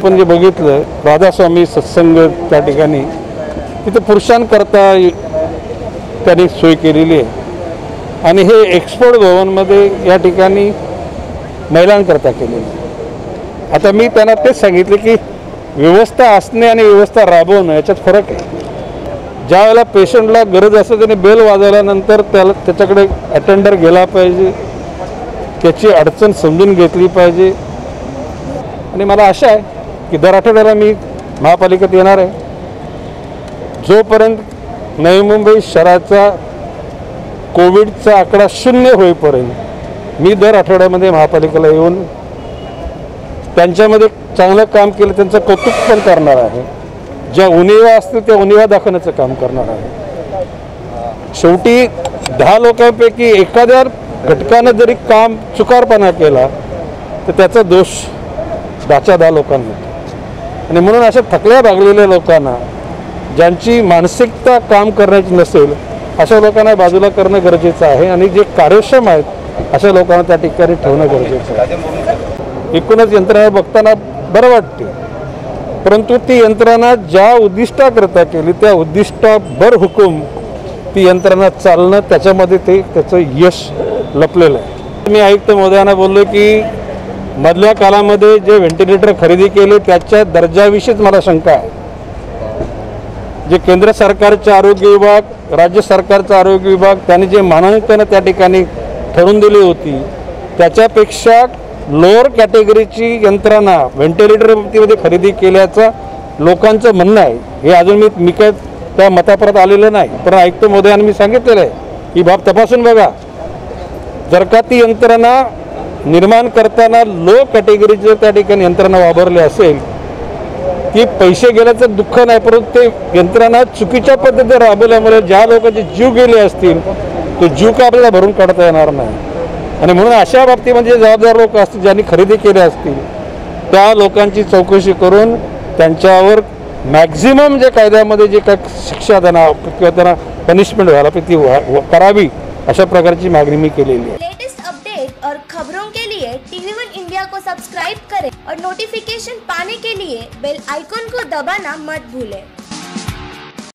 आपण जे बघितलं राधास्वामी सत्संग त्या ठिकाणी तिथे पुरुषांकरता त्यांनी सोय केलेली आहे आणि हे एक्सपोर्ट भवनमध्ये या ठिकाणी महिलांकरता केलेली। आता मी त्यांना तेच सांगितले की व्यवस्था असणे आणि व्यवस्था राबवणं याच्यात फरक आहे। ज्या वेळेला पेशंटला गरज असते त्याने बेल वाजवल्यानंतर त्याच्याकडे अटेंडर गेला पाहिजे, त्याची अडचण समजून घेतली पाहिजे आणि मला आशा आहे की दर आठवड्याला मी महापालिकेत येणार आहे। जोपर्यंत नवी मुंबई शहराचा कोविडचा आकडा 0 होईपर्यंत मी दर आठवड्यामध्ये महापालिकेला येऊन त्यांच्यामध्ये चांगलं काम केलं त्यांचं कौतुक पण करणार आहे। ज्या उणिवा असतील त्या उणिवा दाखवण्याचं काम करणार आहे। शेवटी 10 लोकांपैकी एखाद्या घटकानं जरी काम चुकारपणा केला तर त्याचा दोष 10 लोकांना होतो आणि म्हणून अशा थकल्या भागलेल्या लोकांना ज्यांची मानसिकता काम करण्याची नसेल अशा लोकांना बाजूला करणं गरजेचं आहे आणि जे कार्यक्षम आहेत अशा लोकांना त्या ठिकाणी ठेवणं गरजेचं आहे। एकूणच यंत्रणा बघताना बरं वाटते, परंतु ती यंत्रणा ज्या उद्दिष्टाकरता केली त्या उद्दिष्टाभर हुकूम ती यंत्रणा चालणं त्याच्यामध्ये त्याचं यश लपलेलं आहे। मी आयुक्त महोदयांना बोललो की मधल्या काळामध्ये जे व्हेंटिलेटर खरेदी केले त्याच्या दर्जाविषयीच मला शंका आहे। जे केंद्र सरकारचे आरोग्य विभाग, राज्य सरकारचा आरोग्य विभाग त्यांनी जे मानांकन त्या ठिकाणी ठरवून दिली होती त्याच्यापेक्षा लोअर कॅटेगरीची यंत्रणा व्हेंटिलेटर बाबतीमध्ये खरेदी केल्याचं लोकांचं म्हणणं आहे। हे अजून मी काय त्या मतापर्यंत आलेलं नाही, पण आयुक्त महोदयांनी मी सांगितलेलं आहे ही बाब तपासून बघा। जर का ती यंत्रणा निर्माण करताना लो कॅटेगरीचं त्या ठिकाणी यंत्रणा वापरली असेल ती पैसे गेल्याचं दुःख नाही, परंतु ते यंत्रणा चुकीच्या पद्धतीने राबवल्यामुळे ज्या लोकांचे जीव गेले असतील तो जीव का आपल्याला भरून काढता येणार नाही आणि म्हणून अशा बाबतीमध्ये जबाबदार लोक असतील ज्यांनी खरेदी केल्या असतील त्या लोकांची चौकशी करून त्यांच्यावर मॅक्झिमम जे कायद्यामध्ये जे काही शिक्षा त्यांना किंवा त्यांना पनिशमेंट व्हायला ती करावी अशा प्रकारची मागणी मी केलेली आहे। लेटेस्ट अपडेट और खबरों के लिए TV1 इंडिया को सब्सक्राइब करें और नोटिफिकेशन पाने के लिए बेल आइकॉन को दबाना मत भूलें।